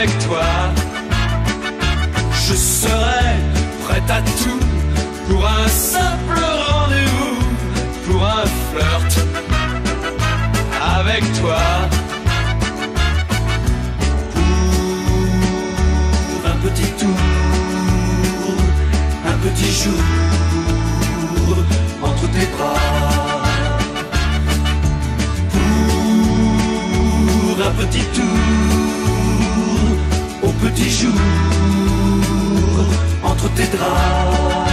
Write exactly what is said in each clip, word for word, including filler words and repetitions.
avec toi. Je serai prête à tout pour un simple rendez-vous, pour un flirt avec toi. Pour un petit tour, un petit jour entre tes bras. Pour un petit tour au petit jour entre tes draps.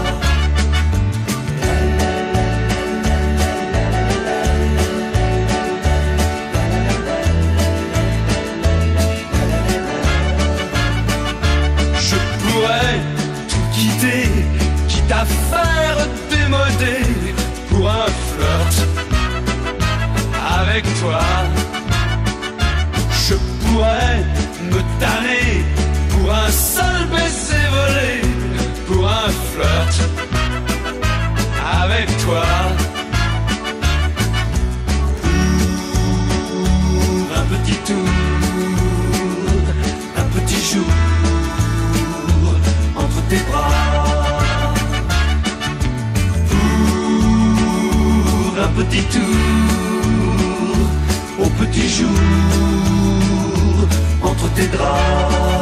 Je pourrais tout quitter, quitte à faire démoder pour un flirt avec toi. Je pourrais me tanner pour un seul baiser volé, pour un flirt avec toi. Pour un petit tour, un petit jour entre tes bras. Pour un petit tour au petit jour entre tes draps.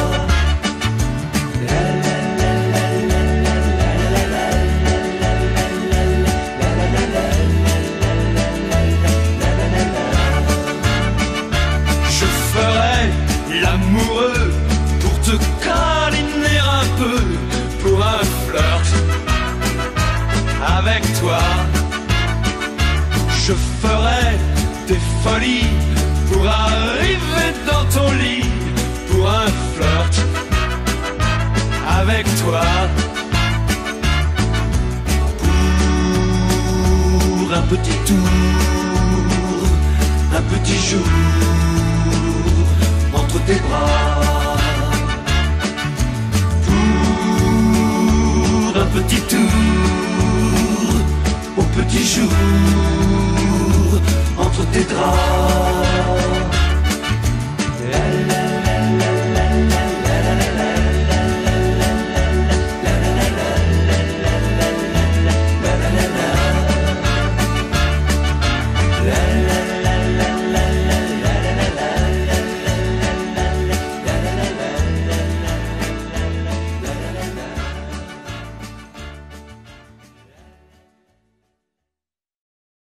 Je ferai l'amoureux pour te câliner un peu, pour un flirt avec toi. Je ferai des folies pour arriver dans ton lit, pour un flirt avec toi. Pour un petit tour, un petit jour entre tes bras. Pour un petit tour au petit jour entre tes draps.